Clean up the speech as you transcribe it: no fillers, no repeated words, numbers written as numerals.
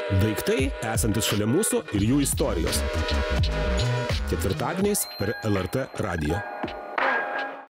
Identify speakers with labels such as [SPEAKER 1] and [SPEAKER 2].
[SPEAKER 1] Daiktai esantis šalia mūsų ir jų istorijos. Ketvirtadieniais per LRT radiją.